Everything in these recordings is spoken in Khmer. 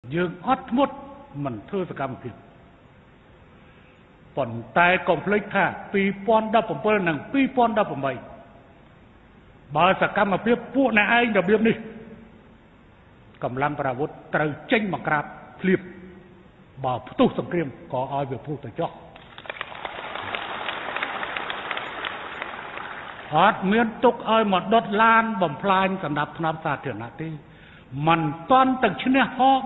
យើងអត់ធ្មត់មិនធ្វើសកម្មភាពប៉ុន្តែកុំភ្លេចថា2017និង2018បើសកម្មភាពពួកអ្នកឯងរបៀបនេះកម្លាំងប្រវត្តិត្រូវចេញមកក្រាបធ្លាបបើផ្ទុះសង្គ្រាមក៏ឲ្យវាពុះទៅចុះអត់មានទុកឲ្យមកដុតឡានបំផ្លាញសម្រាប់ថ្នាំសាធារណៈទេមិនតន់ទឹកឈ្នះហោ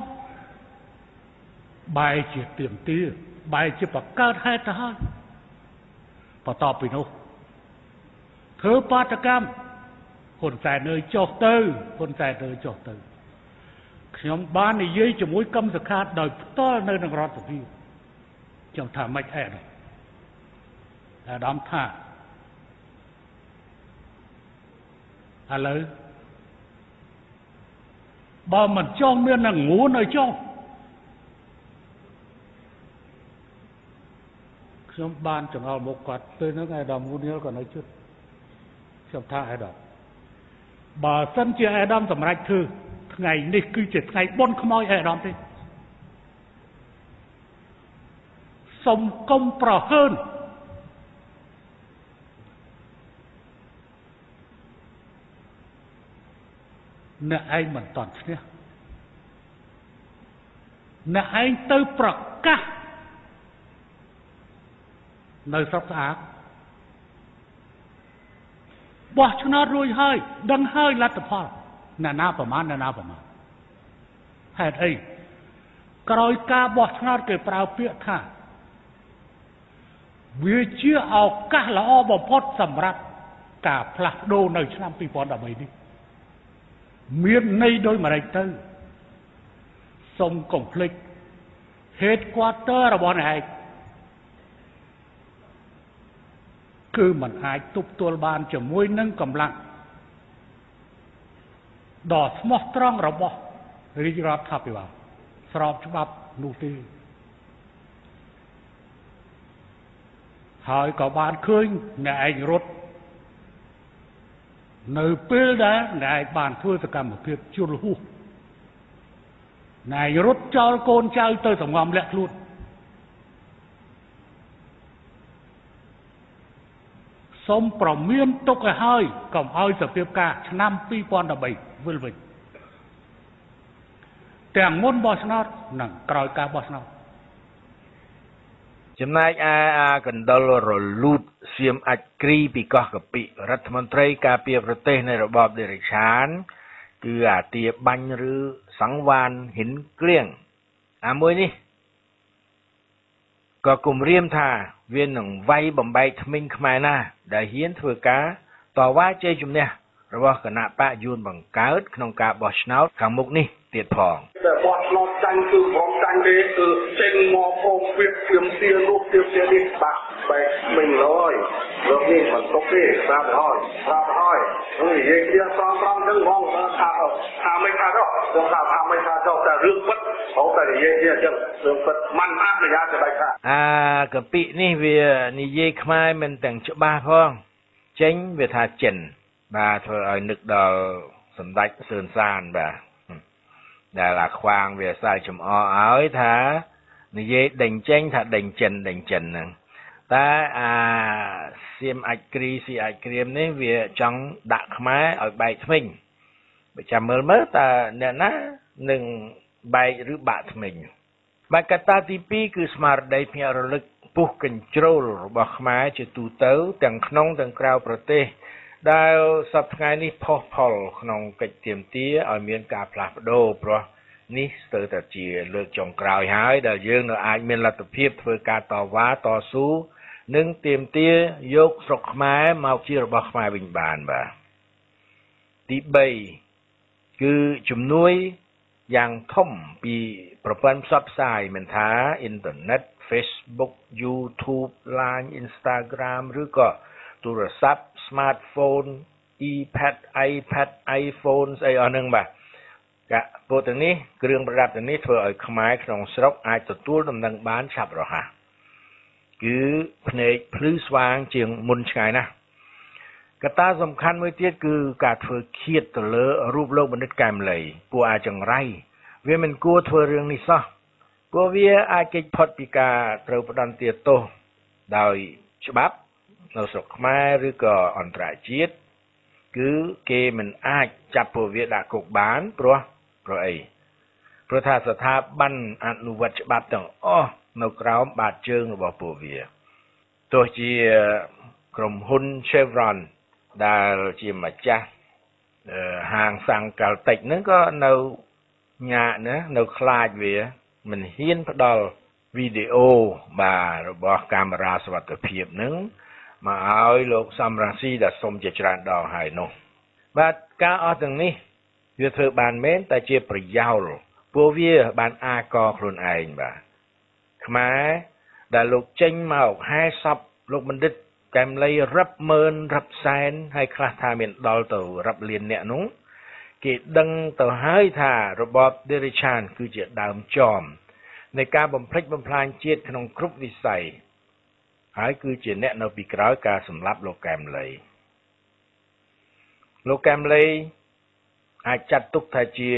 បែរជាទៀមទាបែរជាបកើតហេតុទៅហើយបន្ទាប់ពីនោះធ្វើបាតកម្មហ៊ុនសែននៅចុះទៅហ៊ុនសែនទៅចុះទៅខ្ញុំបាននិយាយជាមួយគឹមសុខាដោយផ្ទាល់នៅក្នុងរដ្ឋសភាខ្ញុំថាម៉េចអាដាមថាឥឡូវបើមិនចង់មាននឹងងួនឲ្យចង់ខ្ញុំបានចង្អុលមុខគាត់ពេលហ្នឹងអាដាមងួនក៏នៅជិតខ្ញុំថាអាដាមបើសិនជាអាដាមសម្រេចធ្វើថ្ងៃនេះគឺជាថ្ងៃបុណ្យខ្មោចអាដាមទេសុំកុំប្រហើនអ្នកឯងមិនតន់ឈ្នះអ្នកឯងទៅប្រកាសនៅស្រុកស្អាតបោះឆ្នោតរួចហើយដឹងហើយលទ្ធផលអ្នកណាប្រមាណហេតុអីក្រោយការបោះឆ្នោតគេប្រើពាក្យថាវាជាឱកាសល្អបំផុតសម្រាប់ការផ្លាស់ប្ដូរនៅឆ្នាំ2013នេះមានន័យដោយម្ដេចទៅសូមកុំភ្លេច headquarter របស់អ្នកឯងគឺมันអាចទប់ទល់បានជាមួយនឹងកម្លាំងដ៏ស្មោះត្រង់របស់រាជរដ្ឋាភិបាលស្របច្បាប់នោះទេហើយក៏បានឃើញអ្នកឯងរត់នៅពេលដែលអ្នកឯងបានធ្វើសកម្មភាពជួលហួសអ្នកឯងរត់ចោលកូនចៅទៅសង្ងំលាក់ខ្លួនសូមប្រមានទុកឲ្យហើយកុំឲ្យសភាពការឆ្នាំ2013វិលវិញទាំងមុនបោះឆ្នោតនិងក្រោយការបោះឆ្នោតចំណែកឯកណ្ដុលរលូតសៀមអាចគ្រីពីកោះកពិរដ្ឋមន្ត្រីការពារប្រទេសនៃរបបដេរិឆានគឺអាទាបាញ់ឬសង្វានហ៊ិនក្លៀងមួយនេះក៏គំរាមថាវានឹងវាយបំបែកថ្មិញខ្មែរណាដែលហ៊ានធ្វើការតវ៉ាជ័យជំនះរបស់គណៈបកយួនបង្កើតក្នុងការបោះឆ្នោតខាងមុខនេះទៀតផងតែបោះឆ្នោតចាញ់គឺបងចាញ់ទេគឺចេញមកព្រមព្រៀបធៀមទានោះធៀមទានេះបាក់បែកមិនឡើយលោកនេះមិនទុកទេប្រាប់ហើយនិយាយគ្នាស្រង់ហ្នឹងហ្មងថាមិនថាទៅខ្ញុំថាមិនថាទៅតែរឿងពិតហៅតែនិយាយគ្នាអញ្ចឹងរឿងពិតមិនអនុញ្ញាតឲ្យថាកពិនេះវានិយាយខ្មែរមិនទាំងច្បាស់ផងចេញវាថាចិនបាទធ្វើឲ្យនឹកដល់សម្ដេចសឿនសានបាទដែលអាខ្វាងវាសើចចំអឲ្យថានិយាយដេញចេញថាដេញចិនហ្នឹងតែសៀមអាចគ្រីស៊ីអាចក្រៀមនេះវាចង់ដាក់ខ្មែរឲ្យបែកថ្មិញបើចាំមើលតើអ្នកណានឹងបែកឬបាក់ថ្មិញបាក់កត្តាទី2គឺស្មារតីភ្ញាក់រលឹកពុះកញ្ជ្រោលរបស់ខ្មែរជាទូទៅទាំងក្នុងទាំងក្រៅប្រទេសដែលសប្តាហ៍ថ្ងៃនេះផុសផុលក្នុងកិច្ចទាមទារឲ្យមានការផ្លាស់ប្ដូរព្រោះនេះស្ទើរតែជាលើកចុងក្រោយហើយដែលយើងនៅអាចមានលទ្ធភាពធ្វើការតវ៉ាតស៊ូនិងទាមទារយកស្រុកខ្មែរមកជារបស់ខ្មែរវិញបានបាទទី3គឺជំនួយយ៉ាងធំពីប្រព័ន្ធផ្សព្វផ្សាយមិនថាអ៊ីនធឺណិត Facebook YouTube Line Instagram ឬក៏ទូរស័ព្ទ smartphone iPad iPhone ស្អីអស់ហ្នឹងបាទពួកទាំងនេះគ្រឿងប្រដាប់ទាំងនេះធ្វើឲ្យខ្មែរក្នុងស្រុកអាចទទួលដំណឹងបានឆាប់រហ័សគឺភ្នែកភ្លឺស្វាងជាងមុនឆ្ងាយណាស់កត្តាសំខាន់មួយទៀតគឺការធ្វើឃាតទៅលើរូបលោកបណ្ឌិតកែមលីពួកអាចង្រៃវាមិនគួរធ្វើរឿងនេះសោះព្រោះវាអាចគេចផុតពីការត្រូវផ្ដន្ទាទោសដោយច្បាប់នៅស្រុកខ្មែរឬក៏អន្តរជាតិគឺគេមិនអាចចាប់ពួកវាដាក់គុកបានព្រោះអីព្រោះថាស្ថាប័នអនុវត្តច្បាប់ទាំងអស់នៅក្រោមបាតជើងរបស់ពួកវាទោះជាក្រុមហ៊ុន Chevron ដែលជាម្ចាស់ហាងសាំងកាល់តិចហ្នឹងក៏នៅញាក់ណានៅខ្លាចវាមិនហ៊ានផ្ដល់វីដេអូរបស់កាមេរ៉ាសុវត្ថិភាពហ្នឹងមកឲ្យលោកសំរងស៊ីដែលសុំជាច្រើនដងហើយនោះបាទការអស់ទាំងនេះវាធ្វើបានមែនតែជាប្រយោលពួកវាបានអាកខ្លួនឯងបាទខ្មែរដែលលោកចេញមកហែសពលោកបណ្ឌិតកែមលីរាប់ម៉ឺនរាប់សែនហើយខ្លះថាមានដល់ទៅរាប់លានអ្នកនោះគេដឹងទៅហើយថារបបដេរិឆានគឺជាដើមចមនៃការបំផ្លិចបំផ្លាញជាតិក្នុងគ្រប់វិស័យហើយគឺជាអ្នកនៅពីក្រោយការសម្លាប់លោកកែមលីអាចចាត់ទុកថាជា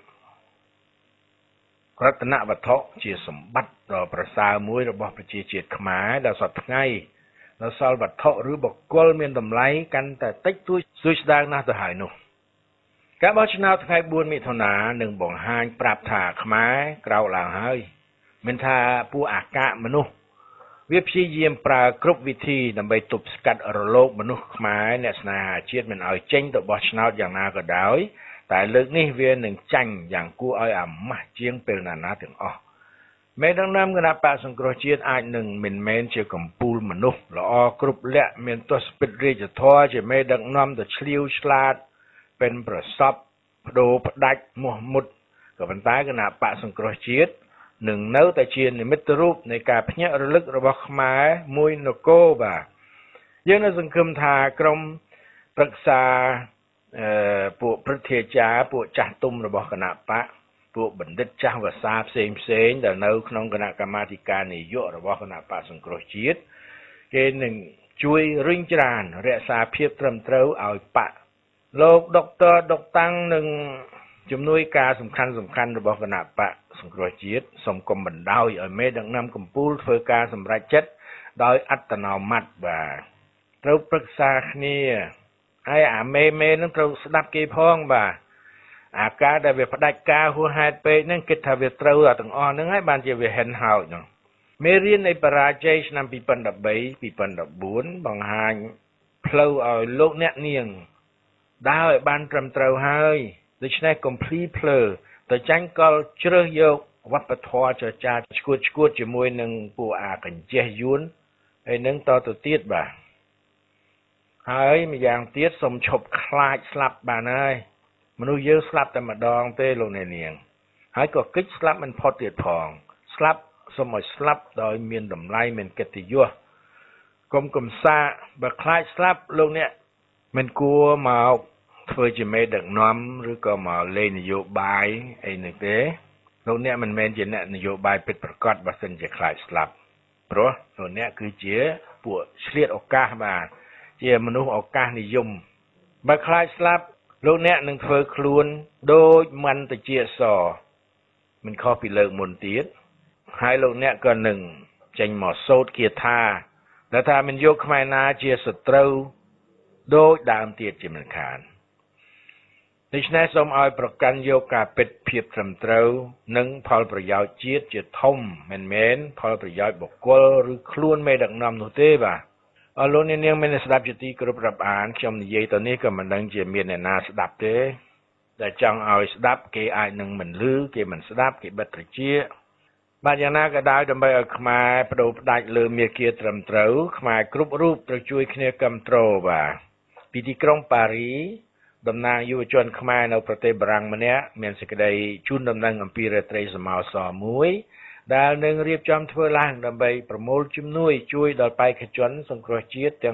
រតនវត្ថុជាសម្បត្តិដ៏ប្រសើរមួយរបស់ប្រជាជាតិខ្មែរដែលសពថ្ងៃនៅសល់វត្ថុឬបុគ្គលមានតម្លៃកាន់តែតិចតួចសួយស្ដាងណាស់ទៅហើយនោះការបោះឆ្នោតថ្ងៃ4មិថុនានឹងបង្ហាញប្រាប់ថាខ្មែរក្រោកឡើងហើយមិនថាពួកអាកាសមនុស្សវាព្យាយាមប្រើគ្រប់វិធីដើម្បីទប់ស្កាត់រលកមនុស្សខ្មែរអ្នកស្នេហាជាតិមិនឲ្យចេញទៅបោះឆ្នោតយ៉ាងណាក៏ដោយតែលើកនេះវានឹងចាញ់យ៉ាងគួរឲ្យអាម៉ាស់ជាងពេលណាទាំងអស់មេដឹកនាំគណៈបកសង្គ្រោះជាតិអាចនឹងមិនមែនជាកំពូលមនុស្សល្អគ្រប់លក្ខមានទស្សពិតរាជធម៌ជាមេដឹកនាំទៅឆ្លៀវឆ្លាតเป็นប្រសពបដូរផ្ដាច់មោះមុតក៏ប៉ុន្តែគណៈបកសង្គ្រោះជាតិនឹងនៅតែជានិមិត្តរូបនៃការភ្ញាក់រលឹករបស់ខ្មែរមួយនគរបាទយើងនៅសង្ឃឹមថាក្រុមប្រឹក្សាពួកព្រឹទ្ធាចារ្យពួកចាស់ទុំរបស់គណៈបកពួកបណ្ឌិតចាស់វសាផ្សេងដែលនៅក្នុងគណៈកម្មាធិការនយោបាយរបស់គណៈបកសង្គ្រោះជាតិគេនឹងជួយរុញច្រានរក្សាភាពត្រឹមត្រូវឲ្យបកលោកដុកទ័រដុកតាំងនឹងជំនួយការសំខាន់របស់គណៈបកសង្គ្រោះជាតិសូមកុំបណ្ដោយឲ្យមេដឹកនាំកម្ពុជាធ្វើការសម្រេចចិត្តដោយអត្តនោម័តបាទត្រូវប្រឹក្សាគ្នាហើយអាមេនឹងត្រូវស្ដាប់គេផងបាទអាការដែលវាផ្ដាច់ការហួសហេតុពេកហ្នឹងគិតថាវាត្រូវទាំងអស់ហ្នឹងហើយបានជាវាហិនហោចហ្នឹងមេរៀននៃបរាជ័យឆ្នាំ2013 2014បង្ហាញផ្លូវឲ្យលោកអ្នកនាងដើរឲ្យបានត្រឹមត្រូវហើយដូច្នេះកុំភ្លីភ្លើទៅចាញ់កលជ្រើសយកវប្បធម៌ចរចាឈួតជាមួយនឹងពួកអាកញ្ចេះយួនហើយនឹងតទៅទៀតបាទហើយម្យ៉ាងទៀតសូមឈប់ខ្លាចស្លាប់បានហើយមនុស្សយើងស្លាប់តែម្ដងទេលោកអ្នកនាងហើយក៏គិតស្លាប់មិនផុតទៀតផងស្លាប់សូមឲ្យស្លាប់ដោយមានតម្លៃមានកិត្តិយសកុំកំសាកបើខ្លាចស្លាប់លោកអ្នកមិនគួរមកធ្វើជាមេដឹកនាំឬក៏មកលេងនយោបាយអីនេះទេលោកអ្នកមិនមែនជាអ្នកនយោបាយពិតប្រាកដបើសិនជាខ្លាចស្លាប់ព្រោះលោកអ្នកគឺជាពួកឆ្លៀតឱកាសបាទជាមនុស្សឱកាសនិយមបើខ្លាចស្លាប់លោកអ្នកនឹងធ្វើខ្លួនដូចមន្តជាសមិនខុសពីលើកមុនទៀតហើយលោកអ្នកក៏នឹងចេញមកសូត្រគាថាដែលថាមិនយកខ្មែរណាជាសត្រូវដូចដើមទៀតជាមិនខានដូច្នេះសូមឲ្យប្រកាន់យកការពិតភាពត្រឹមត្រូវនិងផលប្រយោជន៍ជាតិជាធំមិនមែនផលប្រយោជន៍បុគ្គលឬខ្លួនមេដឹកនាំនោះទេបាទអរលោកអ្នកនាងមានស្ដាប់ជាទីគោរពរាប់អានខ្ញុំនិយាយទៅនេះក៏មិនដឹងជាមានអ្នកណាស្ដាប់ទេដែលចង់ឲ្យស្ដាប់គេអាចនឹងមិនឮគេមិនស្ដាប់គេបិទត្រចៀកបាទយ៉ាងណាក៏ដោយដើម្បីឲ្យខ្មែរបដូរផ្ដាច់លើមាគ៌ាត្រឹមត្រូវខ្មែរគ្រប់រូបត្រូវជួយគ្នាគាំទ្របាទពីទីក្រុងប៉ារីតំណាងយុវជនខ្មែរនៅប្រទេសបារាំងម្នាក់មានសេចក្តីជូនដំណឹងអំពីរាត្រីសមោសរមួយដែលនឹងរៀបចំធ្វើឡើងដើម្បីប្រមូលជំនួយជួយដល់បេក្ខជនសង្គ្រោះជាតិទាំង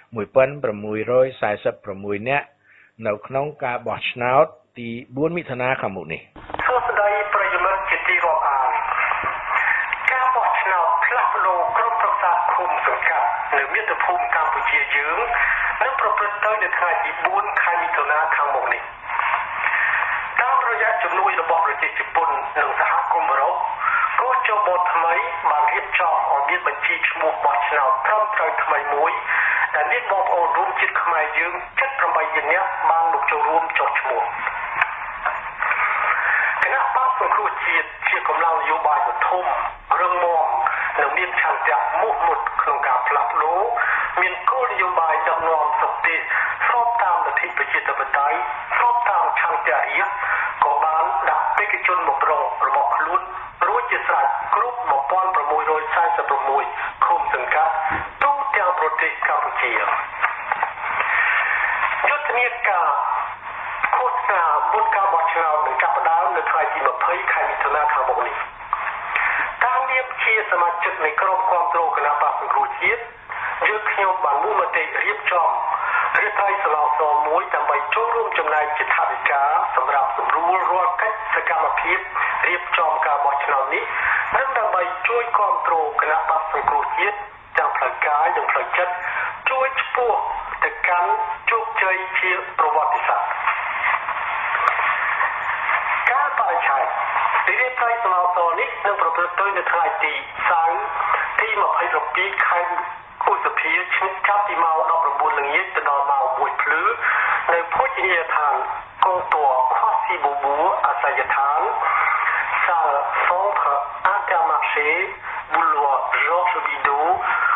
1646នាក់នៅក្នុងការបោះឆ្នោតទី4មិថុនាខាងមុខនេះសួស្តីប្រិយមិត្តជាទីរាប់អានការបោះឆ្នោតផ្លាស់ប្ដូរក្រុមប្រឹក្សាឃុំសង្កាត់នៅមាតុភូមិកម្ពុជាយើងនឹងប្រព្រឹត្តទៅនៅថ្ងៃទី4ខែមិថុនាខាងមុខនេះតាមររយៈជំនួយរបស់ប្រជាជននិងសហគមន៍អឺរ៉ុបក៏ចុះបទថ្មីបានរៀបចំឲ្យមានបញ្ជីឈ្មោះបោះឆ្នោតត្រឹមត្រូវថ្មីមួយដែលមានបងប្អូនរួមជាតិខ្មែរយើង78លាននាក់បានមកចូលរួមចុះឈ្មោះគណៈបកសង្គ្រោះជាតិជាកម្លាំងនយោបាយដ៏ធំរឹងមាំនិងមានឆន្ទៈមោះមុតក្នុងការផ្លាស់ប្ដូរមានគោលនយោបាយដឹកនាំប្រទេសស្របតាមលទ្ធិប្រជាធិបតេយ្យស្របតាមឆន្ទៈរាស្ត្រក៏បានដាក់បេក្ខជនមកប្រងរបស់ខ្លួនរួចជាស្រេចគ្រប់1646ឃុំសង្កាត់ទូទាំងប្រទេសកម្ពុជាយុទ្ធនាការឃោសនាមុនការបោះឆ្នោតនឹងចាប់ផ្ដើមនៅថ្ងៃទី20ខែមិថុនាខាងមុខនេះតាមនាមជាសមាជិកនៃក្រុមគាំទ្រគណៈបក្សសង្គ្រោះជាតិយើងខ្ញុំបានមូលមតិរៀបចំរាជត្រៃសាឡសមួយដើម្បីចូលរួមចំណែកជាថវិកាសម្រាប់សម្រួលរាល់កិច្ចសកម្មភាពរៀបចំការបោះឆ្នោតនេះនិងដើម្បីជួយគាំទ្រគណៈបក្សសង្គ្រោះជាតិទាំងផ្លូវកាយនិងផ្លូវចិត្តជួយឆ្ពោះទៅកាន់ជោគជ័យជាប្រវត្តិសាស្ត្រការបរិច្ឆេទរាជត្រៃសាឡសនេះនឹងប្រព្រឹត្តទៅនៅថ្ងៃទីសៅរ៍ទី27ខែឧសភាចាប់ពីម៉ោង 19 ល្ងាចទៅដល់ម៉ោង 1 ភ្លឺនៅភោជនីយដ្ឋានកងទ័ពខុសស៊ីបូប៊ូអាសយដ្ឋានសាល Centre Intermarché Boulevard Georges Bidault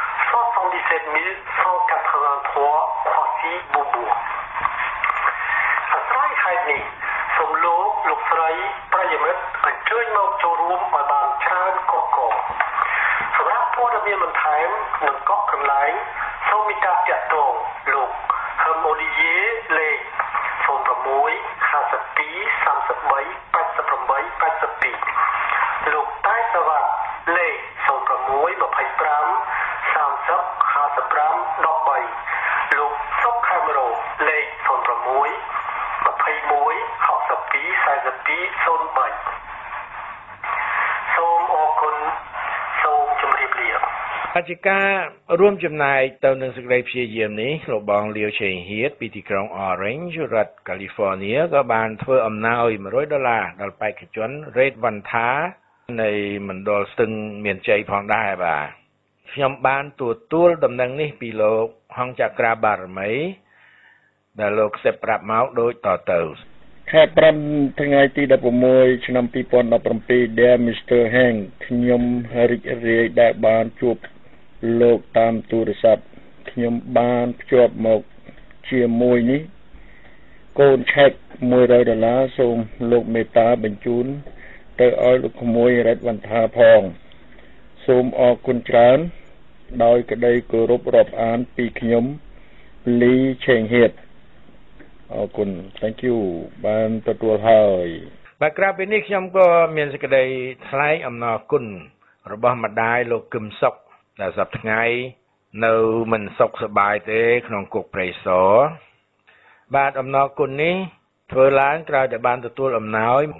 77183 Croissy Beaubourg អាស្រ័យហេតុនេះសូមលោកស្រីប្រិយមិត្តអញ្ជើញមកចូលរួមឲ្យបានច្រើនកកកសម្រាប់ព័ត៌មានបន្ថែមនិងកក់កន្លែងសូមមេត្តាទាក់ទងលោកហឹមអូលីយេលេខ06 52 33 88 82លោកតែសវ៉ាលេខ06 25 30 55 13លោកសុកខេមរ៉ូលេខ06 21 62 42 03សូមអរគុណសូមជម្រាបលាអធិការរួមចំណែកទៅនឹងសេចក្តីព្យាយាមនេះលោកបងលាវឆេងហៀតពីទីក្រុង Orange រដ្ឋ California ក៏បានធ្វើអំណោយ$100ដល់បេក្ខជនរ៉េតវ៉ាន់ថានៃមណ្ឌលស្ទឹងមានជ័យផងដែរបាទខ្ញុំបានទទួលដំណឹងនេះពីលោកហងចក្រាបារមីដែលលោកសេពប្រាប់មកដូចតទៅខែ5ថ្ងៃទី16ឆ្នាំ2017 Dear Mr. Heng ខ្ញុំរីករាយដែលបានជួបលោកតាមទូរស័ព្ទខ្ញុំបានភ្ជាប់មកជាមួយនេះកូនឆែក$100សូមលោកមេត្តាបញ្ជូនទៅឲ្យលោកក្មួយរ៉េតវ៉ាន់ថាផងសូមអរគុណច្រើនដោយក្តីគោរពរាប់អានពីខ្ញុំលីឆេងហៀតអរគុណ Thank you បានទទួលហើយបាទក្រៅពីនេះខ្ញុំក៏មានសេចក្តីថ្លែងអំណរគុណរបស់ម្ដាយលោកគឹមសុកដែលសប្តាហ៍ថ្ងៃនៅមិនសុខសប្បាយទេក្នុងគុកព្រៃសរបាទអំណរគុណនេះធ្វើឡើងក្រោយតែបានទទួលអំណោយ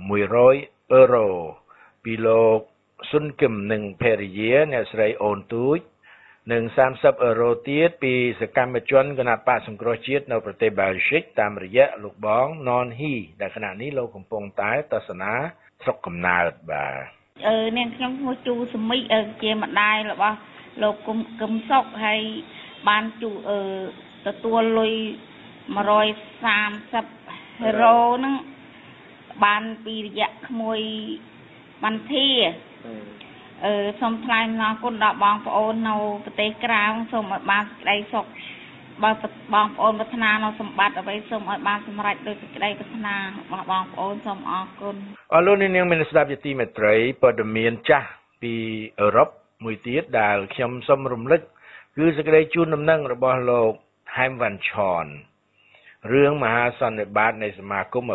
€100ពីលោកស៊ុនគឹមនិងភរិយាអ្នកស្រីអូនទូចនិង€30ទៀតពីសកម្មជនគណៈបក្សសង្គ្រោះជាតិនៅប្រទេសបែលហ្សិកតាមរយៈលោកបងណនហ៊ីដែលខណៈនេះលោកកំពុងតែទស្សនាស្រុកកំណើតបាទនាងខ្ញុំឈ្មោះជូសមីជាម្ដាយរបស់លោកគឹមសុកហើយបានទទួលលុយ$130ហ្នឹងបានពីរយៈក្មួយបន្ធាសូមថ្លែងអំណរគុណដល់បងប្អូននៅប្រទេសក្រៅសូមឲ្យបានសេចក្តីសុខបើបងប្អូនប្រាថ្នានៅសម្បត្តិអ្វីសូមឲ្យបានសម្រេចដោយសេចក្តីប្រាថ្នារបស់បងប្អូនសូមអរគុណអរលោកនាងមានស្ដាប់ជាទីមេត្រីព័ត៌មានចាស់ពីអឺរ៉ុបមួយទៀតដែលខ្ញុំសូមរំលឹកគឺសេចក្តីជូនដំណឹងរបស់លោកហែមវ៉ាន់ឆនរឿងមហាសន្និបាតនៃសមាគម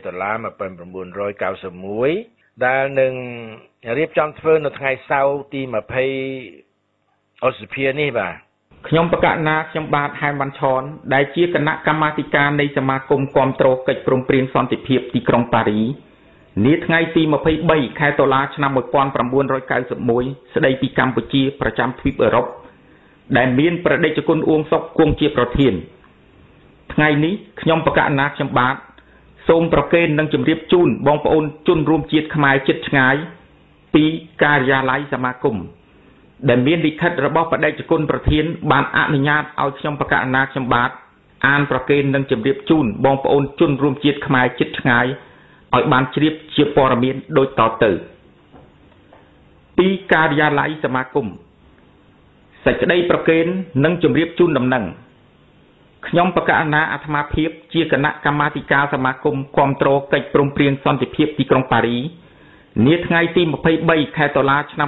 $23,1991ដែលនឹងរៀបចំធ្វើនៅថ្ងៃសៅរ៍ទី20ឧសភានេះបាទខ្ញុំបកណាខ្ញុំបាទហែមវ៉ាន់ឆនដែលជាគណៈកម្មាធិការនៃសមាគមគាំទ្រកិច្ចព្រមព្រៀងសន្តិភាពទីក្រុងប៉ារីនាថ្ងៃទី23ខែតុលាឆ្នាំ1991ស្ដីពីកម្ពុជាប្រចាំទ្វីបអឺរ៉ុបដែលមានប្រដេជគុណអួងសុកគង់ជាប្រធានថ្ងៃនេះខ្ញុំបកណាខ្ញុំបាទសូមប្រកេននិងជម្រាបជូនបងប្អូនជនរួមជាតិខ្មែរជិតឆ្ងាយពីការិយាល័យសមាគមដែលមានលិខិតរបស់បដិជគុណប្រធានបានអនុញ្ញាតឲ្យខ្ញុំបកករណាខ្ញុំបាទអានប្រកេននិងជម្រាបជូនបងប្អូនជនរួមជាតិខ្មែរជិតឆ្ងាយឲ្យបានជ្រាបជាព័ត៌មានដូចតទៅពីការិយាល័យសមាគមសេចក្តីប្រកេននិងជម្រាបជូនដំណឹងខ្ញុំបកករណាអាត្មាភាពជាគណៈកម្មាធិការសមាគមគាំទ្រកិច្ចព្រមព្រៀងសន្តិភាពទីក្រុងប៉ារីនាថ្ងៃទី23ខែតុលាឆ្នាំ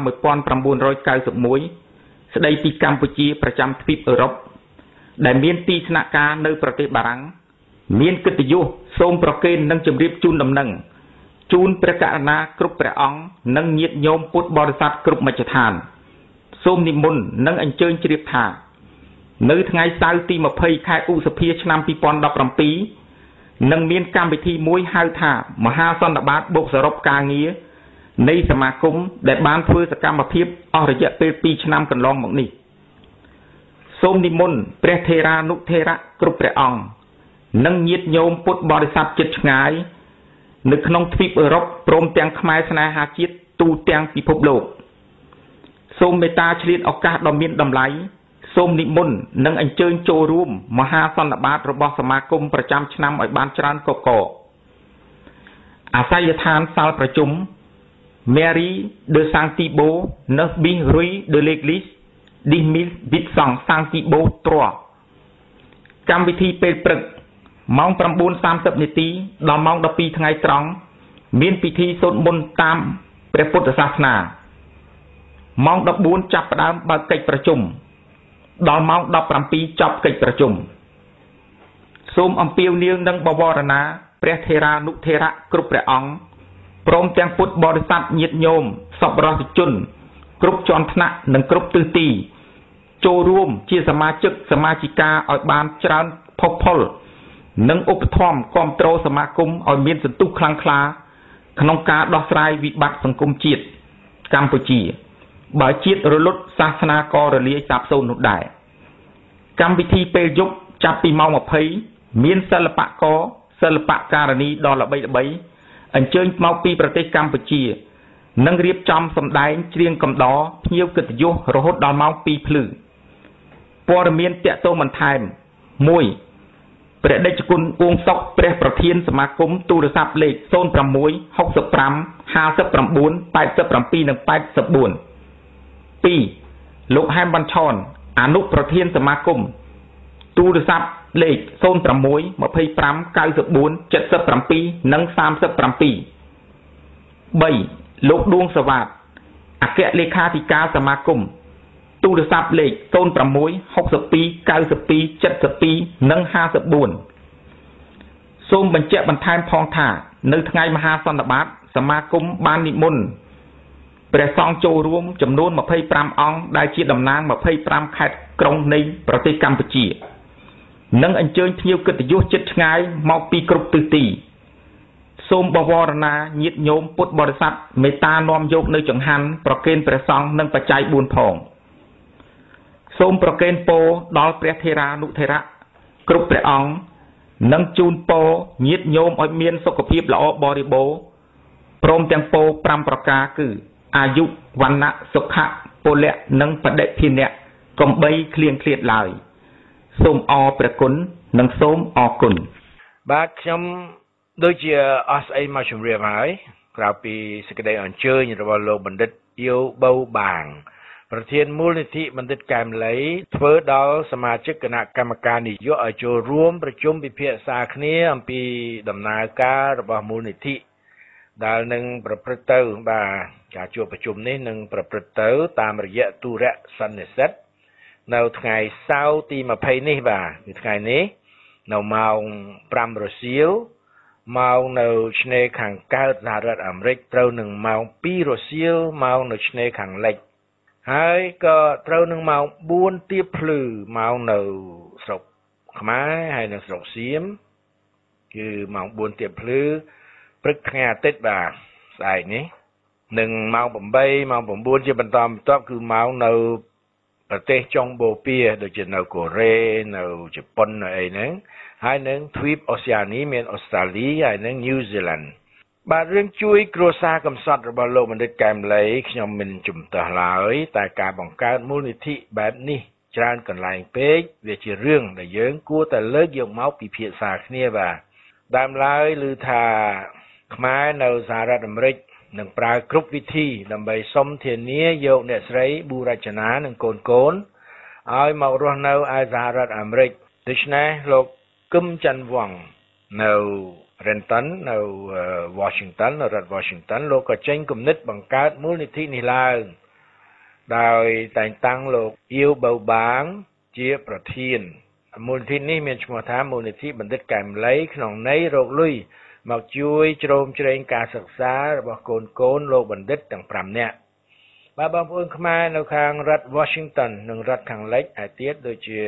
1991ស្តីពីកម្ពុជាប្រចាំទ្វីបអឺរ៉ុបដែលមានទីស្នាក់ការនៅប្រទេសបារាំងមានកិត្តិយសសូមប្រកេននិងជម្រាបជូនដំណឹងជូនព្រះករុណាគ្រប់ព្រះអង្គនិងញាតិញោមពុទ្ធបរិស័ទគ្រប់មជ្ឈដ្ឋានសូមនិមន្តនិងអញ្ជើញជ្រាបថានៅថ្ងៃសៅរ៍ទី20ខែឧសភាឆ្នាំ2017នឹងមានកម្មវិធីមួយហៅថាមហាសន្និបាតបូកសរុបការងារនៃសមាគមដែលបានធ្វើសកម្មភាពអស់រយៈពេល2ឆ្នាំកន្លងមកនេះសូមនិមន្តព្រះថេរានុថេរៈគ្រប់ព្រះអង្គនិងញាតិញោមពុទ្ធបរិស័ទជិតឆ្ងាយនៅក្នុងទ្វីបអឺរ៉ុបព្រមទាំងខ្មែរស្នេហាជាតិទូទាំងពិភពលោកសូមមេត្តាឆ្លៀតឱកាសដ៏មានតម្លៃសូមនិមន្តនិងអញ្ជើញចូលរួមមហាសន្និបាតរបស់សមាគមប្រចាំឆ្នាំឲ្យបានច្រើនកកអាស័យដ្ឋានសាលប្រជុំ Mary de Santibo 9 Rue de l'Église 10 Vitsong Santibo 3កម្មវិធីពេលព្រឹកម៉ោង 9:30 នាទីដល់ម៉ោង 12 ថ្ងៃត្រង់មានពិធីសូត្រមន្តតាមព្រះពុទ្ធសាសនាម៉ោង 14 ចាប់ផ្ដើមបើកកិច្ចប្រជុំដល់ម៉ោង 17 ចប់កិច្ចប្រជុំសូមអំពាវនាវនិងបវរណាព្រះថេរានុថេរៈគ្រប់ព្រះអង្គព្រមទាំងពុទ្ធបរិស័ទញាតិញោមសប្បុរសជនគ្រប់ជាន់ថ្នាក់និងគ្រប់ទិសទីចូលរួមជាសមាជិកសមាជិកាឲ្យបានច្រើនផុសផុលនិងឧបត្ថម្ភគាំទ្រសមាគមឲ្យមានសន្ទុះខ្លាំងក្លាក្នុងការដោះស្រាយវិបត្តិសង្គមជាតិកម្ពុជាបើជាតិរលត់សាសនាក៏រលាយសាបសូន្យនោះដែរកម្មវិធីពេលយប់ចាប់ពីម៉ោង 20មានសិល្បករសិល្បករនីដ៏ល្បីៗអញ្ជើញមកពីប្រទេសកម្ពុជានិងរៀបចំសម្ដែងច្រៀងកំដរភ្ញៀវកិត្តិយសរហូតដល់ម៉ោង 2 ភ្លឺព័ត៌មានតាក់ទងបន្ថែម 1. ព្រះដេចគុណអួងសុកព្រះប្រធានសមាគមទូរស័ព្ទលេខ 06 65 59 87 និង 84 2. លោកហែមបញ្ឆនអនុប្រធានសមាគមទូរស័ព្ទលេខ 06 25 94 77 និង 37 3. លោកដួងសវ៉ាតអគ្គលេខាធិការសមាគមទូរស័ព្ទលេខ 06 62 92 72 និង 54 សូមបញ្ជាក់បន្ថែមផងថានៅថ្ងៃមហាសន្និបាតសមាគមបាននិមន្តព្រះសង្ឃចូលរួមចំនួន25អង្គដែលជាតំណាង25ខេត្តក្រុងនៃប្រទេសកម្ពុជានិងអញ្ជើញភ្ញៀវកិត្តិយសជិតឆ្ងាយមកពីគ្រប់ទិសទីសូមបវរណាញាតិញោមពុទ្ធបរិស័ទមេត្តានាំយកនៅចង្ហាន់ប្រគេនព្រះសង្ឃនិងបច្ច័យ4ផងសូមប្រគេនពរដល់ព្រះថេរានុថេរៈគ្រប់ព្រះអង្គនិងជូនពរញាតិញោមឲ្យមានសុខភាពល្អបរិបូរណ៍ព្រមទាំងពរ5ប្រការគឺអាយុវណ្ណៈសុខៈពលៈនិងបដិភិនៈកំបីឃ្លៀងឃ្លាតឡើយសូមអរព្រះគុណនិងសូមអរគុណបាទខ្ញុំដូចជាអស់ស្អីមកជម្រាបហើយក្រៅពីសេចក្តីអញ្ជើញរបស់លោកបណ្ឌិតយោបៅបាងប្រធានមូលនិធិបណ្ឌិតកែមលីធ្វើដល់សមាជិកគណៈកម្មការនយោបាយឲ្យចូលរួមប្រជុំពិភាក្សាគ្នាអំពីដំណើរការរបស់មូលនិធិដែលនឹងប្រព្រឹត្តទៅបាទការជួបប្រជុំនេះនឹងប្រព្រឹត្តទៅតាមរយៈទូរស័ព្ទនិស្សិតនៅថ្ងៃសៅរ៍ទី20នេះបាទគឺថ្ងៃនេះនៅម៉ោង 5 រសៀលម៉ោងនៅឆ្នេរខាងកើតសហរដ្ឋអាមេរិកត្រូវនឹងម៉ោង 2 រសៀលម៉ោងនៅឆ្នេរខាងលិចហើយក៏ត្រូវនឹងម៉ោង 4 ទៀបភ្លឺម៉ោងនៅស្រុកខ្មែរហើយនៅស្រុកសៀមគឺម៉ោង 4 ទៀបភ្លឺព្រឹកថ្ងៃអាទិត្យបាទស្អែកនេះនឹងម៉ោង 8 ម៉ោង 9 ជាបន្តបន្ទាប់គឺម៉ោងនៅប្រទេសចុងបូព៌ាដូចជានៅកូរ៉េនៅជប៉ុននៅអីហ្នឹងហើយនឹងទ្វីបអូសេអានីមានអូស្ត្រាលីហើយនឹងញូហ្សេឡង់បាទរឿងជួយគ្រួសារកំសត់របស់លោកបណ្ឌិតកែមលីខ្ញុំមិនជំទាស់ឡើយតែការបង្កើតមូលនិធិបែបនេះច្រើនកន្លែងពេកវាជារឿងដែលយើងគួរតែលើកយកមកពិភាក្សាគ្នាបាទដើមឡើយឮថាខ្មែរនៅសហរដ្ឋអាមេរិកនឹងប្រើគ្រប់វិធីដើម្បីសុំធានាយកអ្នកស្រីប៊ូរចនានិងកូនឲ្យមករស់នៅឯសហរដ្ឋអាមេរិកដូច្នេះលោកគឹមច័ន្ទវង្សនៅ Renton នៅ Washington នៅរដ្ឋ Washington លោកក៏ចេញគំនិតបង្កើតមូលនិធិនេះឡើងដោយតែងតាំងលោកអៀវបៅបាងជាប្រធានមូលនិធិនេះមានឈ្មោះថាមូលនិធិបណ្ឌិតកែមលីក្នុងន័យរកលុយមកជួយជ្រោមជ្រែងការសិក្សារបស់កូនលោកបណ្ឌិតទាំង5នាក់បាទបងប្អូនខ្មែរនៅខាងរដ្ឋ Washington និងរដ្ឋខាងលិចឯទៀតដូចជា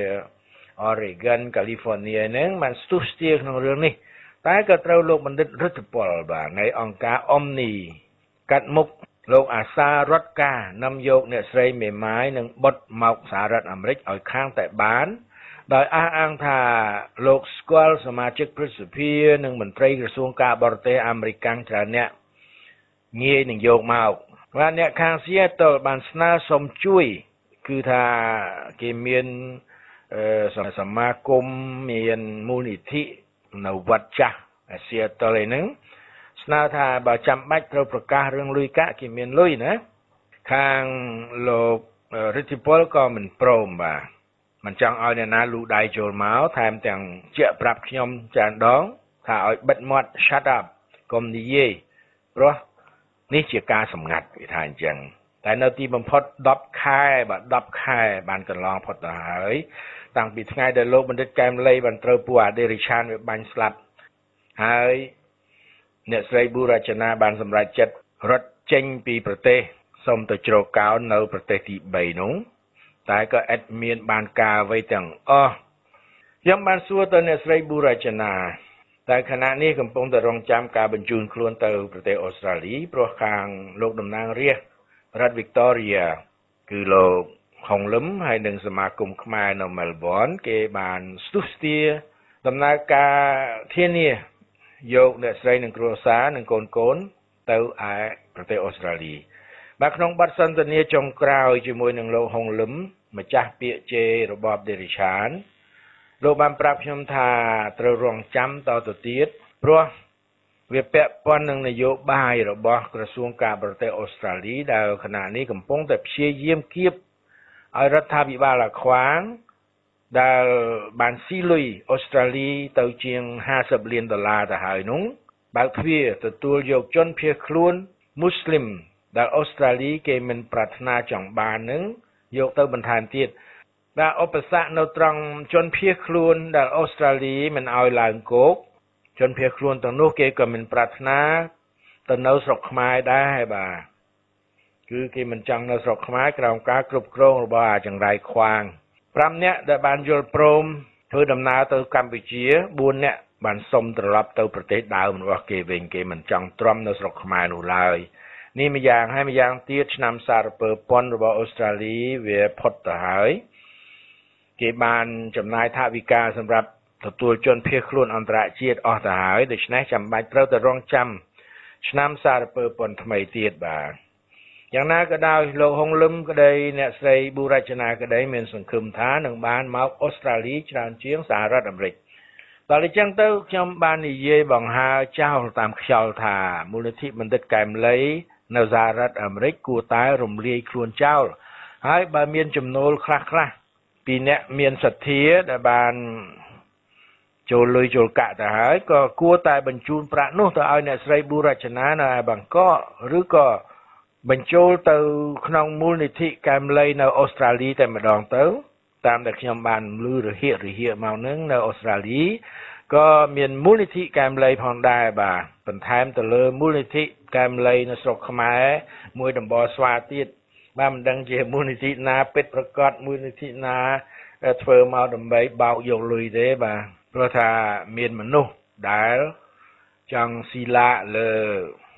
Oregon California ហ្នឹងបានស្ទុះស្ទាក្នុងរឿងនេះតែក៏ត្រូវលោកបណ្ឌិតរដ្ឋពលបាទនៃអង្គការ Omni កាត់មុខលោកអាសារដ្ឋការនាំយកអ្នកស្រីមេម៉ាយនិងបុត្រមកសហរដ្ឋអាមេរិកឲ្យខាងតែបានដោយអះអាងថាលោកស្គាល់សមាជិកព្រឹទ្ធសភានិងមន្ត្រីក្រសួងការបរទេសអាមេរិកច្រើនអ្នកងាយនឹងយកមកបាទអ្នកខាងសៀតបានស្នើសុំជួយគឺថាគេមានសមាគមមានមូលនិធិនៅវត្តចាស់សៀតឯហ្នឹងស្នើថាបើចាំបាច់ត្រូវប្រកាសរឿងលុយកាក់គេមានលុយណាខាងលោករដ្ឋពលក៏មិនព្រមបាទមិនចង់ឲ្យអ្នកណាលូដៃចូលមកថែមទាំងជាប្រាប់ខ្ញុំច្រើនដងថាឲ្យបិទមាត់ shut up កុំនិយាយព្រោះនេះជាការសម្ងាត់គេថាអញ្ចឹងតែនៅទីបំផុត10ខែ10ខែបានកន្លងផុតទៅហើយតាំងពីថ្ងៃដែលលោកបណ្ឌិតកែមលីបានត្រូវពួកអដេរិឆានវាបាញ់ស្លាប់ហើយអ្នកស្រីប៊ូរចនាបានសម្រេចចិត្តរត់ចេញពីប្រទេសសូមទៅជ្រកកោននៅប្រទេសទី3នោះតែក៏អត់មានបានការអ្វីទាំងអស់ខ្ញុំបានសួរទៅអ្នកស្រីប៊ូរចនាតែខណៈនេះកំពុងតែរងចាំការបញ្ជូនខ្លួនទៅប្រទេសអូស្ត្រាលីព្រោះខាងលោកតំណាងរាស្ត្ររដ្ឋ Victoria គឺលោកហុងលឹមហើយនិងសមាគមខ្មែរនៅ Melbourne គេបានស្ទុះស្ទាដំណើរការធានាយកអ្នកស្រីនិងគ្រួសារនិងកូនទៅឯប្រទេសអូស្ត្រាលីបាទក្នុងបទសន្ទនាចុងក្រោយជាមួយនឹងលោកហុងលឹមម្ចាស់ពាក្យជេររបបដេរិឆានលោកបានប្រាប់ខ្ញុំថាត្រូវរងចាំតទៅទៀតព្រោះវាពាក់ព័ន្ធនឹងនយោបាយរបស់ក្រសួងការបរទេសអូស្ត្រាលីដែលខណៈនេះកំពុងតែព្យាយាមគៀបឲ្យរដ្ឋាភិបាលអាខ្វាងដែលបានស៊ីលុយអូស្ត្រាលីទៅជាង$50 លានទៅហើយនោះបើកទ្វារទទួលយកជនភៀសខ្លួនមូស្លីមដែលអូស្ត្រាលីគេមិនប្រាថ្នាចង់បាននឹងយកទៅបន្ថែមទៀតដែលឧបសគ្គនៅត្រង់ជនភៀសខ្លួនដែលអូស្ត្រាលីមិនឲ្យឡើងគោកជនភៀសខ្លួនទាំងនោះគេក៏មិនប្រាថ្នាទៅនៅស្រុកខ្មែរដែរហើយបាទគឺគេមិនចង់នៅស្រុកខ្មែរក្រោមការគ្រប់គ្រងរបស់អាចង្រៃខ្វាង5នាក់ដែលបានយល់ព្រមធ្វើដំណើរទៅកម្ពុជា4នាក់បានសុំត្រឡប់ទៅប្រទេសដើមរបស់គេវិញគេមិនចង់ទ្រាំនៅស្រុកខ្មែរនោះឡើយនេះម្យ៉ាងហើយម្យ៉ាងទៀតឆ្នាំសារពើប៉ុនរបស់អូស្ត្រាលីវាផុតទៅហើយគេបានចំណាយថវិកាសម្រាប់ទទួលជនភៀសខ្លួនអន្តរជាតិអស់ទៅហើយដូច្នេះចាំបាច់ត្រូវតែរងចាំឆ្នាំសារពើប៉ុនថ្មីទៀតបាទយ៉ាងណាក៏ដោយលោកហុងលឹមក្តីអ្នកស្រីប៊ូរចនាក្តីមានសង្ឃឹមថានឹងបានមកអូស្ត្រាលីច្រើនជាងសហរដ្ឋអាមេរិកដល់អញ្ចឹងទៅខ្ញុំបាននិយាយបង្ហើចោលតាមខ្យល់ថាមូលនិធិបណ្ឌិតកែមលីនៅសហរដ្ឋអាមេរិកគួរតែរំលាយខ្លួនចោលហើយបើមានចំណូលខ្លះពីអ្នកមានសទ្ធាដែលបានចូលលុយចូលកាក់ទៅហើយក៏គួរតែបញ្ជូនប្រាក់នោះទៅឲ្យអ្នកស្រីប៊ូរចនានៅឯបាងកកឬក៏បញ្ចូលទៅក្នុងមូលនិធិកែមលីនៅអូស្ត្រាលីតែម្ដងទៅតាមដែលខ្ញុំបានឮរហៀកមកនឹងនៅអូស្ត្រាលីក៏មានមូលនិធិកែមលីផងដែរបាទបន្ថែមទៅលើមូលនិធិកែមលីនៅស្រុកខ្មែរមួយដំបូលស្វាទៀតបាទមិនដឹងជាមូលនិធិណាពិតប្រកបមូលនិធិណាធ្វើមកដើម្បីបោកយកលុយទេបាទព្រោះថាមានមនុស្សដែលចង់ស៊ីឡាលើ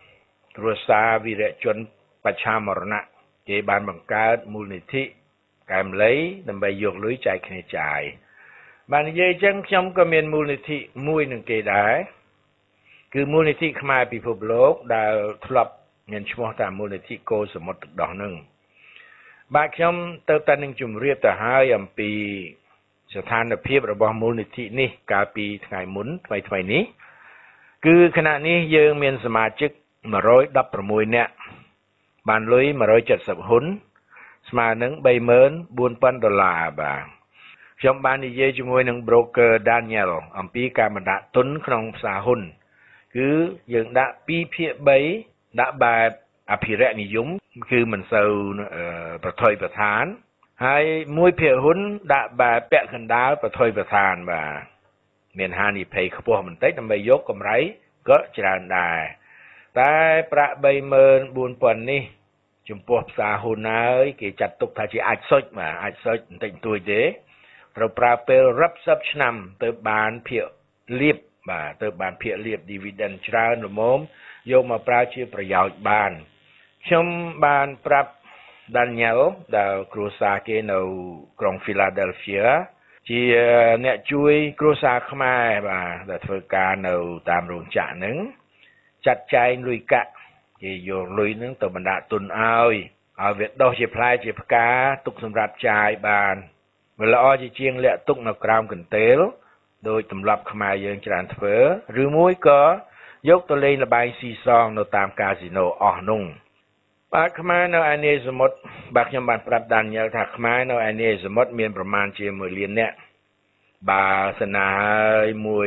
គ្រួសារវីរជនបច្ឆាមរណៈគេបានបង្កើតមូលនិធិែមលៃដើម្បីយកលុយចែកគ្នាចាយបាននិយាយចឹងខ្ញុំក៏មានមូលនិធិមួយនឹងគេដែរគឺមូលនិធិខ្មែរពិភពលោកដែលធ្លាប់មានឈ្មោះថាមូលនិធិកូសមុទ្រទឹកដោះនឹងបាទខ្ញុំទៅតែនឹងជម្រាបទៅហើយអំពីស្ថានភាពរបស់មូលនិធិនេះកាលពីថ្ងៃមុនថ្មីនេះគឺខណៈនេះយើងមានសមាជិក116នាក់បានលុយ170ហ៊ុនស្មើនឹង$34,000បាទខ្ញុំបាននិយាយជាមួយនឹង broker Daniel អំពីការបណ្ដាក់ទុនក្នុងផ្សារហ៊ុនគឺយើងដាក់2/3ដាក់បែបអភិរក្សនិយមគឺមិនសូវប្រថុយប្រឋានហើយ1%ហ៊ុនដាក់បែបពាក់កណ្ដាលប្រថុយប្រឋានបាទមានហានិភ័យខ្ពស់បន្តិចដើម្បីយកកម្រៃក៏ច្រើនដែរតែប្រាក់$34,000នេះចំពោះផ្សារហ៊ុនហើយគេចាត់ទុកថាជាអាចសុចបាទអាចសុចបន្តិចបន្តួចទេត្រូវប្រើពេលរាប់សិបឆ្នាំទៅបានភាគលាភបាទទៅបានភាគលាភ dividend ច្រើនល្មមយកមកប្រើជាប្រយោជន៍បានខ្ញុំបានប្រាប់ Daniel ដែលគ្រួសារគេនៅក្រុង Philadelphia ជាអ្នកជួយគ្រួសារខ្មែរបាទដែលធ្វើការនៅតាមរោងចក្រហ្នឹងចាត់ចែងលុយកាក់គេយកលុយហ្នឹងទៅបណ្ដាក់ទុនឲ្យវាដុះជាផ្លែជាផ្កាទុកសម្រាប់ចាយបានវាល្អជាជាងលាក់ទុកនៅក្រោមកន្ទេលដោយទម្លាប់ខ្មែរយើងច្រើនធ្វើឬមួយក៏យកទៅលេងល្បែងស៊ីសងនៅតាមកាស៊ីណូអស់នោះបាទខ្មែរនៅឯនាយសមុទ្របាទខ្ញុំបានប្រាប់ដានញ៉ែលថាខ្មែរនៅឯនាយសមុទ្រមានប្រមាណជា1លាននាក់បើសិនហើយ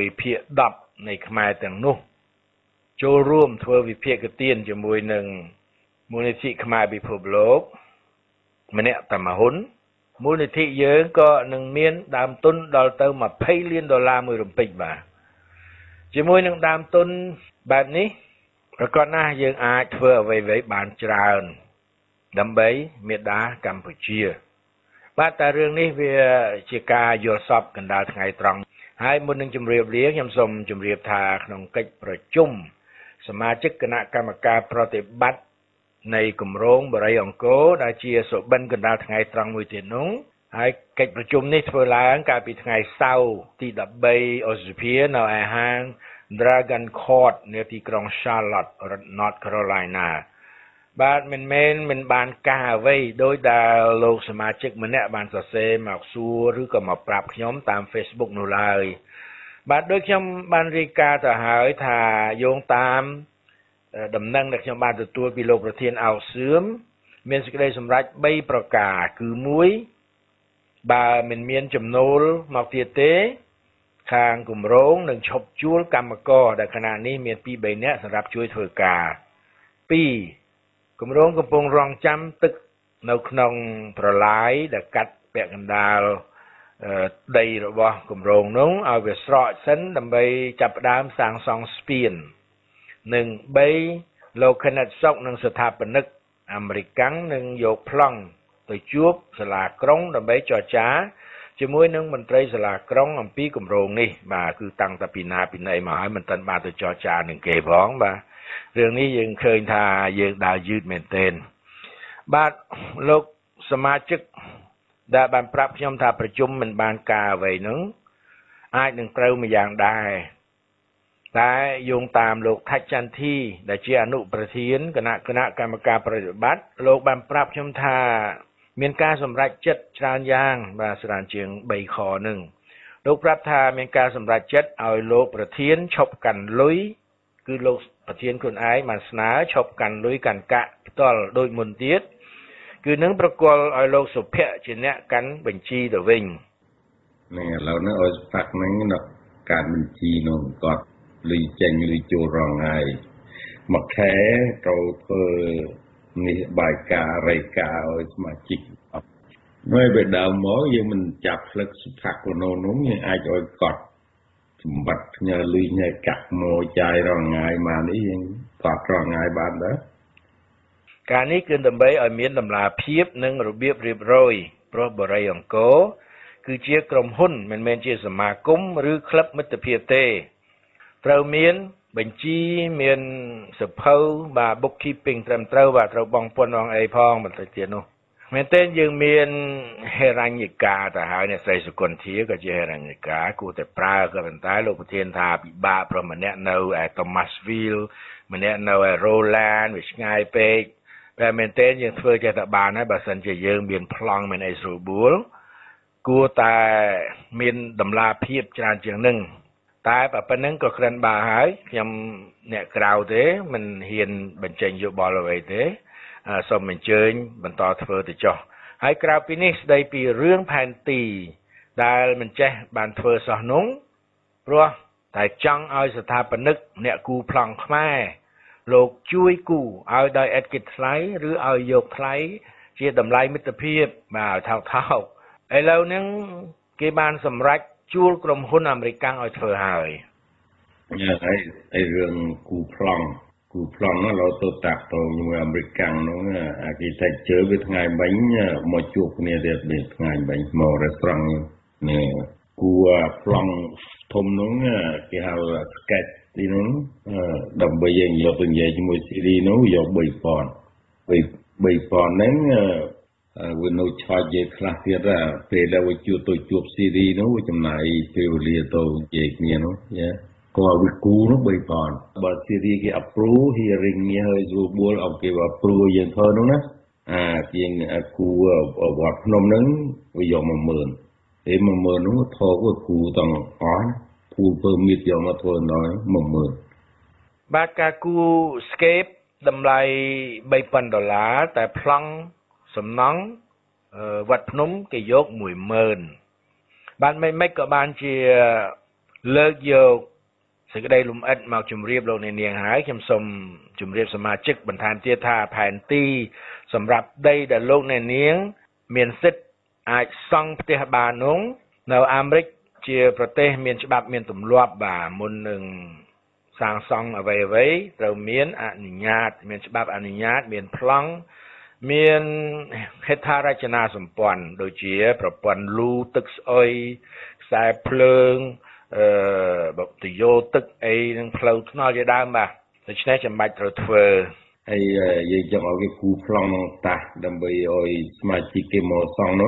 1/10នៃខ្មែរទាំងនោះចូលរួមធ្វើវិភាគទានជាមួយនឹងមូលនិធិខ្មែរពិភពលោកម្នាក់តែមួយហ៊ុនមូលនិធិយើងក៏នឹងមានដើមទុនដល់ទៅ$20 លានមួយរំពេចបាទជាមួយនឹងដើមទុនបែបនេះប្រកបណាស់យើងអាចធ្វើអ្វីៗបានច្រើនដើម្បីមេដាកម្ពុជាបាទតែរឿងនេះវាជាការយល់សប្តិកណ្ដាលថ្ងៃត្រង់ហើយមុននឹងជម្រាបលាខ្ញុំសូមជម្រាបថាក្នុងកិច្ចប្រជុំសមាជិកគណៈកម្មការប្រតិបត្តិនៃគម្រោងបរិយអង្គរដែលជាសុបិនកណ្ដាលថ្ងៃត្រង់មួយទៀតនោះហើយកិច្ចប្រជុំនេះធ្វើឡើងកាលពីថ្ងៃសៅរ៍ទី13ឧសភានៅឯហាង Dragon Court នៅទីក្រុង Charlotte រដ្ឋ North Carolina បាទមិនបានការអ្វីដោយដែលលោកសមាជិកម្នាក់បានសរសេរមកសួរឬក៏មកប្រាប់ខ្ញុំតាម Facebook នោះឡើយបាទដូចខ្ញុំបានរាយការណ៍ទៅហើយថាយោងតាមដំណឹងដែលខ្ញុំបានទទួលពីលោកប្រធានអោសឿមមានសេចក្តីសម្រេច3ប្រការគឺ1បើមិនមានចំណូលមកទៀតទេខាងគម្រោងនឹងឈប់ជួលកម្មករដែលខណៈនេះមាន2-3នាក់សម្រាប់ជួយធ្វើការ2គម្រោងកំពុងរងចាំទឹកនៅក្នុងប្រឡាយដែលកាត់ពាក់កណ្ដាលដីរបស់គម្រោងនោះឲ្យវាស្រកសិនដើម្បីចាប់ផ្ដើមសាងសង់ស្ពាននិង3លោកខេណិតសុកនិងស្ថាបនិកអាមេរិកាំងនឹងយកប្លង់ទៅជួបសាលាក្រុងដើម្បីចរចាជាមួយនឹងមន្ត្រីសាលាក្រុងអំពីគម្រោងនេះបាទគឺតាំងតែពីណាពីណីមកហើយមិនទាន់បានទៅចរចានឹងគេផងបាទរឿងនេះយើងឃើញថាយើងដើរយឺតមែនទែនបាទលោកសមាជិកដែលបានប្រាប់ខ្ញុំថាប្រជុំមិនបានការអ្វីហ្នឹងអាចនឹងត្រូវមួយយ៉ាងដែរតែយោងតាមលោកថាច់ចន្ទធីដែលជាអនុប្រធានគណៈកម្មការប្រតិបត្តិលោកបានប្រាប់ខ្ញុំថាមានការសម្រេចចិត្តច្រើនយ៉ាងបាទច្រើនជាង3ខហ្នឹងលោកប្រាប់ថាមានការសម្រេចចិត្តឲ្យលោកប្រធានឈប់កាន់លុយគឺលោកប្រធានខ្លួនឯងបានស្នើឈប់កាន់លុយកាន់កាក់ផ្ទាល់ដូចមុនទៀតគឺនឹងប្រគល់ឲ្យលោកសុភ័ក្រជាអ្នកកាន់បញ្ជីទៅវិញនេះឥឡូវនេះឲ្យស្ផាក់ហ្នឹងដល់ការបញ្ជីនោះគាត់លុយចេញលុយចូលរងហើយមួយខែត្រូវធ្វើនេះបាយការរៃការឲ្យសមាជិកហើយបើដើមមកយើងមិនចាប់ផ្លឹកស្ផាក់លនោះយើងអាចឲ្យកត់សម្បត្តិផ្ញើលុយញ៉ៃកាក់មកចាយរងងាយមកនេះយើងកត់រងងាយបានដែរការនេះគឺដើម្បីឲ្យមានតម្លាភាពនិងរបៀបរៀបរយព្រោះបរិយអង្គរគឺជាក្រុមហ៊ុនមិនមែនជាសមាគមឬក្លឹបមិត្តភាពទេត្រូវមានបញ្ជីមានសភៅបាទ bookkeeping ត្រឹមត្រូវបាទត្រូវបង់ពន្ធអីផងបន្តិចទៀតនោះមែនទេយើងមានហេរញ្ញការទៅហើយអ្នកស្រីសុគន្ធាក៏ជាហេរញ្ញការគួរតែប្រើក៏ប៉ុន្តែលោកប្រធានថាពិបាកព្រោះម្នាក់នៅឯ Thomasville ម្នាក់នៅឯ Roland វាឆ្ងាយពេកតែមែនទេយើងធ្វើចេះតែបានហើយបើសិនជាយើងមានប្លង់មានអីស្រួលបួលគួរតែមានតម្លាភាពច្រើនជាងនឹងតែប៉ុណ្្នឹងក៏ក្រិនបើហើយខ្ញុំអ្នកក្រៅទេមិនហ៊ានបញ្ចេញយោបល់អ្វីទេសូមអញ្ជើញបន្តធ្វើទៅចុះហើយក្រៅពីនេះស្ដីពីរឿងផែនទីដែលមិនចេះបានធ្វើសោះនោះព្រោះតែចង់ឲ្យស្ថាបនិកអ្នកគូប្លង់ខ្មែរលោកជួយគូឲ្យដោយឥតគិតថ្លៃឬឲ្យយកថ្លៃជាតម្លៃមិត្តភាពបាទថោកឥឡូវហ្នឹងគេបានសម្រេចជួលក្រុមហ៊ុនអាមេរិកឲ្យធ្វើហើយហើយរឿងគូប្លង់ហ្នឹងเราទៅតាក់ទងជាមួយអាមេរិកនោះអាគេតែជើវាថ្ងៃមិញមកជួបគ្នាទៀតថ្ងៃមិញមករេស្តូរ៉ង់នេះគូប្លង់ធំនោះគេហៅ sketch ទីនោះដើម្បីយើងយកទៅនិយាយជាមួយស៊ីរីនោះយក3000ហ្នឹងវានៅឆាយយើងខ្លះទៀតពេលដែលវាជួបស៊ីរីនោះចំណាយពេលវេលាទៅនិយាយគ្នានោះក៏វាគូនោះ3000បើស៊ីរីគេ approve hearing នេះហើយស្រួលបួលឲ្យគេ approve យើងធ្វើនោះណាជាងគូវត្តភ្នំហ្នឹងវាយក10000ទេ10000នោះថោកវាគូទាំងអស់ពូលពើមីតយកមកធ្វើដល់10000 បាទការគូ scape តម្លៃ$3000តែប្លង់សំណង់វត្តភ្នំគេយក10000បានមិនក៏បានជាលើកយកសេចក្តីលំអិតមកជម្រាបលោកអ្នកនាងហើយខ្ញុំសូមជម្រាបសមាជិកបន្ថែមទៀតថាផែនទីសម្រាប់ដីដែលលោកអ្នកនាងមានសិទ្ធិអាចសង់ផ្ទះបាននោះនៅអាមេរិកជាប្រទេសមានច្បាប់មានទម្លាប់បាទមុននឹងសាងសង់អ្វីត្រូវមានអនុញ្ញាតមានច្បាប់អនុញ្ញាតមានប្លង់មានហេដ្ឋារចនាសម្ព័ន្ធដូចជាប្រព័ន្ធលូទឹកស្អុយខ្សែភ្លើងទៅយោទឹកអីនឹងផ្លូវថ្នល់ជាដើមបាទដូច្នេះចាំបាច់ត្រូវធ្វើហើយយើងចង់ឲ្យគេគូប្លង់តាស់ដើម្បីឲ្យសមាជិកគេមកសង់នោះ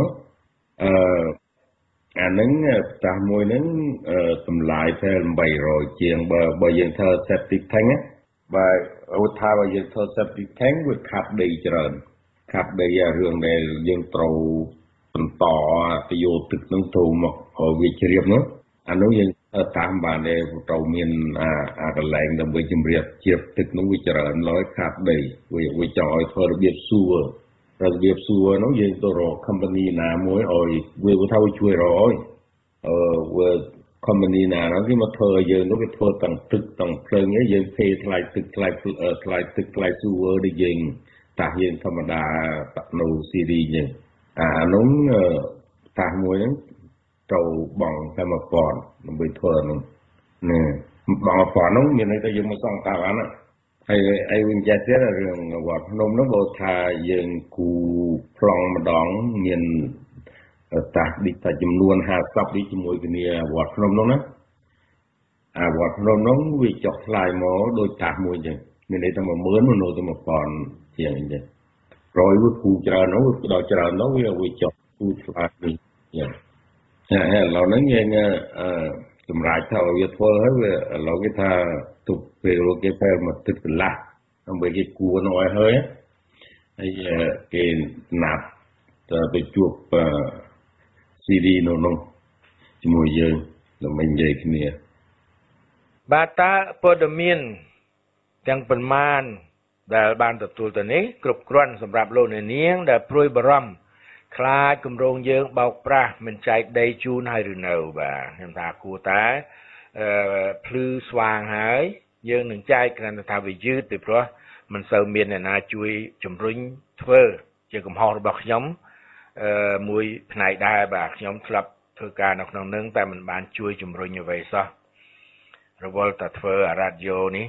អាហ្នឹងតាស់មួយហ្នឹងតម្លៃតែ800ជាងបើយើងធ្វើ septic tank បើឧទាហរណ៍យើងធ្វើ septic tank វាខាត់ដីច្រើនខាត់ដីរឿងដែលយើងត្រូវបន្តទៅយកទឹកហ្នឹងទៅមកវាជ្រាបនោះអានោះយើងតាមបានដែលត្រូវមានអាកន្លែងដើម្បីជំរាបជ្រាបទឹកនោះវាច្រើនឡើយខាត់ដីវាចង់ឲ្យធ្វើរបៀបសួរនោះយើងទៅរក company ណាមួយឲ្យវាថាវាជួយរកឲ្យវា company ណានោះគេមកធ្វើឲ្យយើងនោះគេធ្វើទាំងទឹកទាំងភ្លើងឯងយើងភេថ្លៃទឹកថ្លៃថ្លៃសួរដូចយើងតាស់យើងធម្មតានៅស៊ីរីយើងអានោះតាស់មួយហ្នឹងត្រូវបងតែ1000ដើម្បីធ្វើនោះបង1000នោះមានន័យថាយើងមកសង់តាមអានហើយវិញចេះទៀតរឿងវត្តភ្នំនោះបើថាយើងគូប្លង់ម្ដងមានតាស់ឌីតាចំនួន50ឌីជាមួយគ្នាវត្តភ្នំនោះណាវត្តភ្នំនោះវាចុះថ្លៃមកដូចតាស់មួយអញ្ចឹងមានន័យថា10000មកនៅទៅ1000ជាងអញ្ចឹងរយវាគូច្រើននោះដល់ច្រើននោះវាចុះគូថ្លៃនេះយ៉ាងឥឡូវហ្នឹងយើងសម្រាប់ថាវាធ្វើហើយវាឥឡូវគេថាទុកពេលគេពេលមកទឹកកន្លះដើម្បីគេគួរនោះឲ្យហើយគេណាត់ទៅជួបស៊ីរីនោះជាមួយយើងដើម្បីនិយាយគ្នាបាទតើព័ត៌មានទាំងប៉ុន្មានដែលបានទទួលទៅនេះគ្រប់គ្រាន់សម្រាប់លោកអ្នកនាងដែលព្រួយបារម្ភខ្លាចគម្រោងយើងបោកប្រាស់មិនចែកដីជូនហើយឬនៅបាទខ្ញុំថាគួរតែភ្លឺស្វាងហើយយើងនឹងចែកគ្រាន់តែថាវាយឺតពីព្រោះមិនសូវមានអ្នកណាជួយជំរុញធ្វើជាកំហុសរបស់ខ្ញុំមួយផ្នែកដែរបាទខ្ញុំធ្លាប់ធ្វើការនៅក្នុងនឹងតែមិនបានជួយជំរុញអ្វីសោះរវល់តែធ្វើអារ៉ាឌីយ៉ូនេះ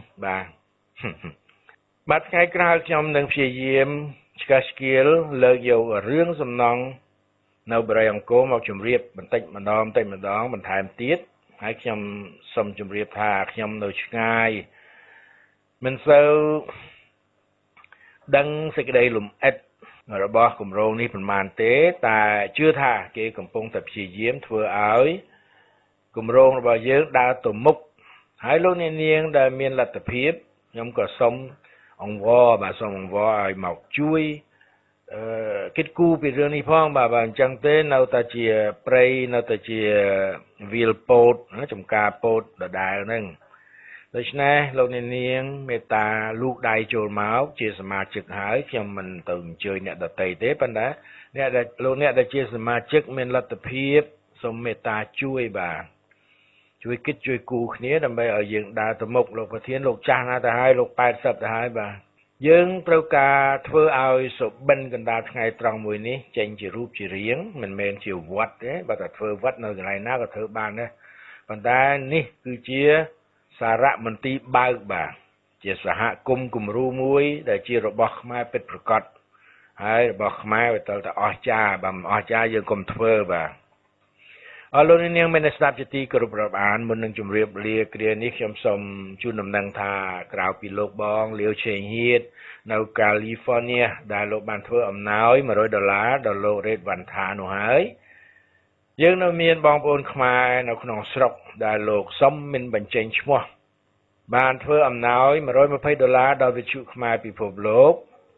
បាទថ្ងៃក្រោយខ្ញុំនឹងព្យាយាមឆ្កឹះឆ្កៀលលើកយករឿងសំណង់នៅបរិយាអង្គរមកជម្រាបបន្តិចម្ដងបន្ថែមទៀតហើយខ្ញុំសូមជម្រាបថាខ្ញុំនៅឆ្ងាយមិនសូវដឹងសេចក្តីលំអិតរបស់គម្រោងនេះប្រមាណទេតែជឿថាគេកំពុងតែព្យាយាមធ្វើឲ្យគម្រោងរបស់យើងដើរទៅមុខហើយលោកអ្នកនាងដែលមានលទ្ធភាពខ្ញុំក៏សូមអង្វរបាទសូមអង្វរឲ្យមកជួយគិតគូរពីរឿងនេះផងបាទអញ្ចឹងទេនៅតែជាព្រៃនៅតែជាវាលពោតចំការពោតដដែលហ្នឹងដូច្នេះលោកអ្នកនាងមេត្តាលូកដៃចូលមកជាសមាជិកហើយខ្ញុំមិនទៅអញ្ជើញអ្នកដទៃទេប៉ុន្តែអ្នកដែលលោកអ្នកដែលជាសមាជិកមានលទ្ធភាពសូមមេត្តាជួយបាទជួយគិតជួយគូរគ្នាដើម្បីឲ្យយើងដើរទៅមុខលោកប្រធានលោកចាស់ណាស់ទៅហើយលោក80ទៅហើយបាទយើងត្រូវការធ្វើឲ្យសុបិនកណ្ដាលថ្ងៃត្រង់មួយនេះចេញជារូបជារាងមិនមែនជាវត្តទេបើតែធ្វើវត្តនៅកន្លែងណាក៏ធ្វើបានដែរប៉ុន្តែនេះគឺជាសារមន្ទីរបើកបាទជាសហគមន៍គំរូមួយដែលជារបស់ខ្មែរពិតប្រាកដហើយរបស់ខ្មែរវាទៅតែអស្ចារ្យបើមិនអស្ចារ្យយើងកុំធ្វើបាទអរលោកនាងមានស្ដាប់ជាទីគោរពរាប់អានមុននឹងជម្រាបលាគ្រានេះខ្ញុំសូមជូនដំណឹងថាក្រៅពីលោកបងលាវឆេងហៀតនៅកាលីហ្វ័រញ៉ាដែលលោកបានធ្វើអំណោយ$100ដល់លោករ៉េតវ៉ាន់ថានោះហើយយើងនៅមានបងប្អូនខ្មែរនៅក្នុងស្រុកដែលលោកសុំមិនបញ្ចេញឈ្មោះបានធ្វើអំណោយ$120ដល់វិទ្យុខ្មែរពិភពលោក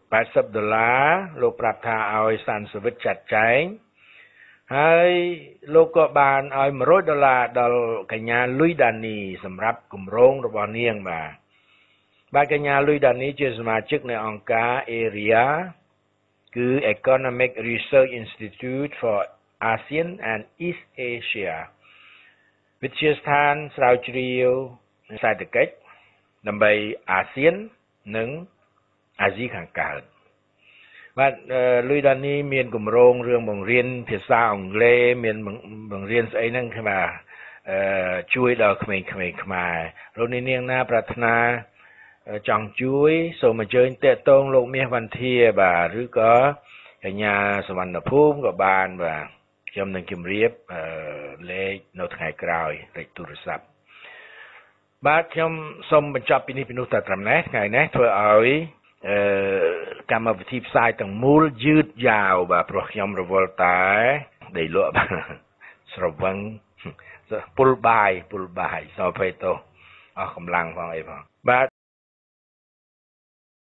$80លោកប្រាប់ថាឲ្យសានសវិតចាត់ចែងហើយលោកក៏បានឲ្យ$100ដល់កញ្ញាលុយដានីសម្រាប់គម្រោងរបស់នាងបាទកញ្ញាលុយដានីជាសមាជិកនៃអង្គការ Area គឺ Economic Research Institute for ASEAN and East Asia វិទ្យាស្ថានស្រាវជ្រាវសេដ្ឋកិច្ចដើម្បីអាស៊ាននិងអាស៊ីខាងកើតបាទលុយដានីមានគម្រោងរឿងបង្រៀនភាសាអង់គ្លេសមានបង្រៀនស្អីហ្នឹងគឺបាទជួយដល់ក្មេងៗខ្មែរលោកនាងណាប្រាថ្នាចង់ជួយសូមអញ្ជើញតាក់ទងលោកមាសវណ្ណធាបាទឬក៏កញ្ញាសវណ្ណភូមិក៏បានបាទខ្ញុំនឹងជម្រាបលេខនៅថ្ងៃក្រោយលេខទូរស័ព្ទបាទខ្ញុំសូមបញ្ចប់ពីនេះពីនោះតែត្រឹមនេះថ្ងៃនេះធ្វើឲ្យកម្មវិធីផ្សាយទាំងមូលយឺតយ៉ាវបាទព្រោះខ្ញុំរវល់តែដីលក់ស្រវឹងពុលបាយសោភ័យទោសអស់កម្លាំងផងអីផង